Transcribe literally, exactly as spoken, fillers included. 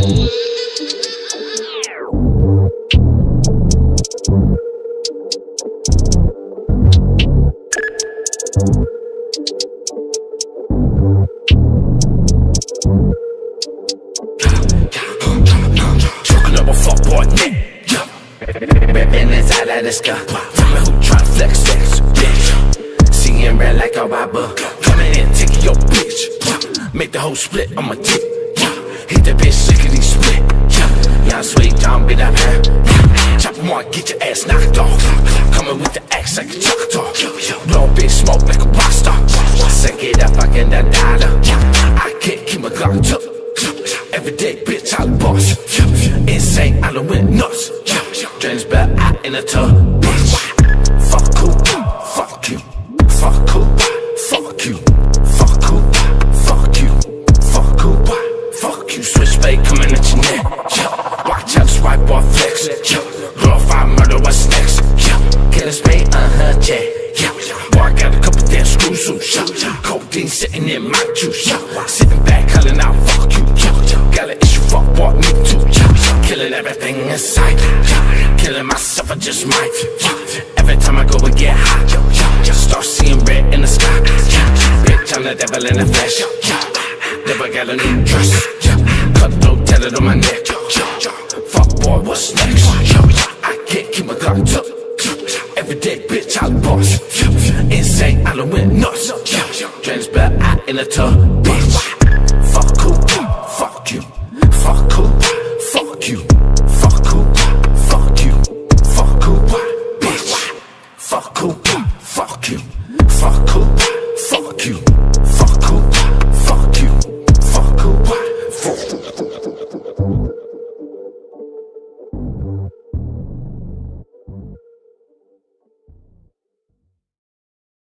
Talking up a fuckboy neck, rapping inside of the sky. Tell me who try flex, flex, bitch. Seeing red like a robber, coming in taking your bitch. Make the whole split on my dick. Hit that bitch, lickety split. Yeah, I'm sweet, don't be that man. Chop him on, get your ass knocked off. Coming with the axe like a chocolate. Blow bitch, smoke like a rock star. Suck it up, I get that dollar. I can't keep my Glock tucked. Everyday bitch, I'm the boss. Insane, I done went nuts. Drains back out in the tub. Bitch, fuck who, fuck you, fuck who, fuck you, fuck who, fuck you, fuck who, fuck you. Switchblade coming at your neck. Watch out, swipe or flex. Glorify murder, what's next? Kill a spade, uh-huh, yeah. Boy, I got a couple damn screws loose. Codeine sitting in my juice. Sitting back, calling out, fuck you. Got an issue, fuck boy, me too. Killing everything inside. Killing myself, I just might. Every time I go and get hot, start seeing red in the sky. Bitch, I'm the devil in the flesh. Never got a new dress. Cutthroat, tell it on my neck. Fuck boy, what's next? I can't keep my Glock tucked. Everyday bitch, I'm the boss. Insane, I done went nuts. Drains back out in the tub.